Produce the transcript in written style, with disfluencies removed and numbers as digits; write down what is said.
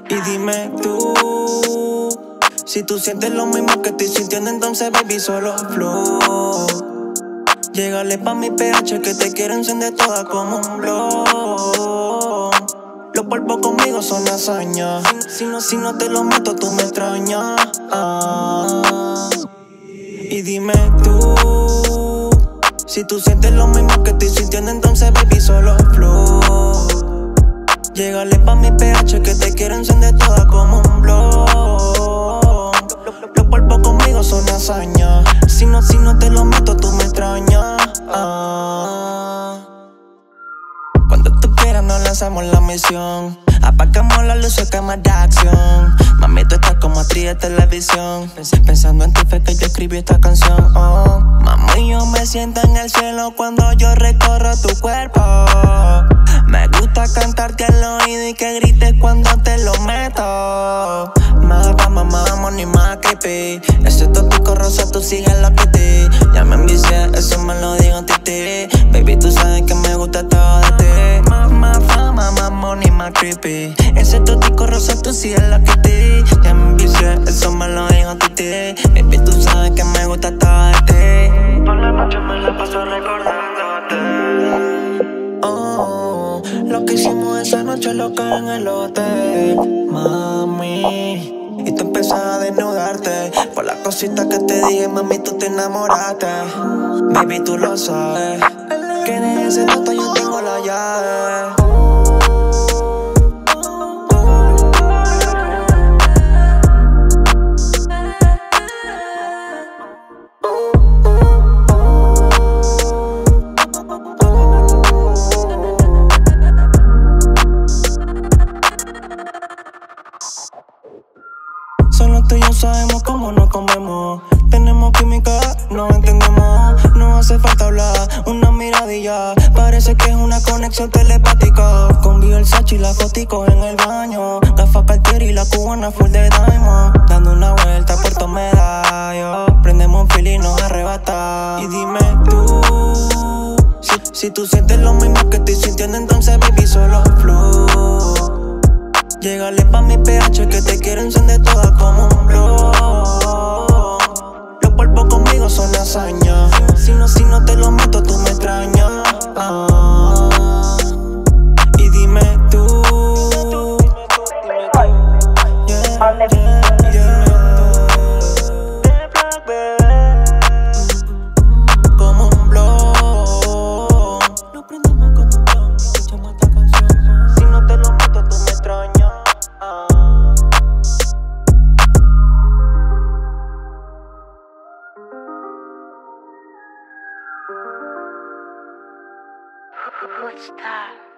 Y dime tú, si tú sientes lo mismo que estoy sintiendo, entonces baby solo flow. Llégale pa' mi pH que te quiero encender toda como un blog. Los polvos conmigo son hazañas. Si no te lo meto tú me extrañas. Y dime tú, si tú sientes lo mismo que estoy sintiendo, entonces baby solo flow. Llégale pa' mi pH que te quiero encender toda como un blog. Los polvos conmigo son hazañas. Si no te lo meto tú me extrañas. Cuando tú quieras nos lanzamos la misión. Apagamos las luces, cámara de acción. Mami, tú estás como actriz de televisión. Pensando en ti fue que yo escribí esta canción. Mami, yo me siento en el cielo cuando yo recorro tu cuerpo. Me gusta cantarte al oído y que grites cuando te lo meto. Más vamos ni más creepy. Ese tópico rosa, tú sigues lo que te. Ya me envicié, eso me lo digo en ti. Baby, tú sabes que me gusta todo de ti. Más fama, más money, más creepy. Ese tópico rosa, tú sigues lo que te. Ya me envicié, eso me lo digo en ti. Baby, tú sabes que me gusta todo de ti. Por la noche me la paso recordándote. Lo que hicimos esa noche loca en el hotel, mami. Y tú empezas a desnudarte por las cositas que te dije, mami, tú te enamoraste. Baby, tú lo sabes, que de ese toto yo tengo la llave. Solo tú y yo sabemos cómo nos comemos. Tenemos química, nos entendemos. No hace falta hablar, una miradilla. Parece que es una conexión telepática. Con el Sachi y la fotico en el baño. Gafas Cartier y la cubana full de diamond. Dando una vuelta a Puerto Medallo. Prendemos un fil y nos arrebata. Y dime tú, si tú sientes lo mismo que estoy sintiendo, entonces baby solo flow. Llégale pa' mi pH que te quiero encender toda como un blog. Los polvos conmigo son hazañas. Si no te lo meto tú me extrañas. Y dime tú, como un blog. Lo prendemos como un blog. Escuchamos esta canción. Si no te lo meto tú me extrañas. What's that?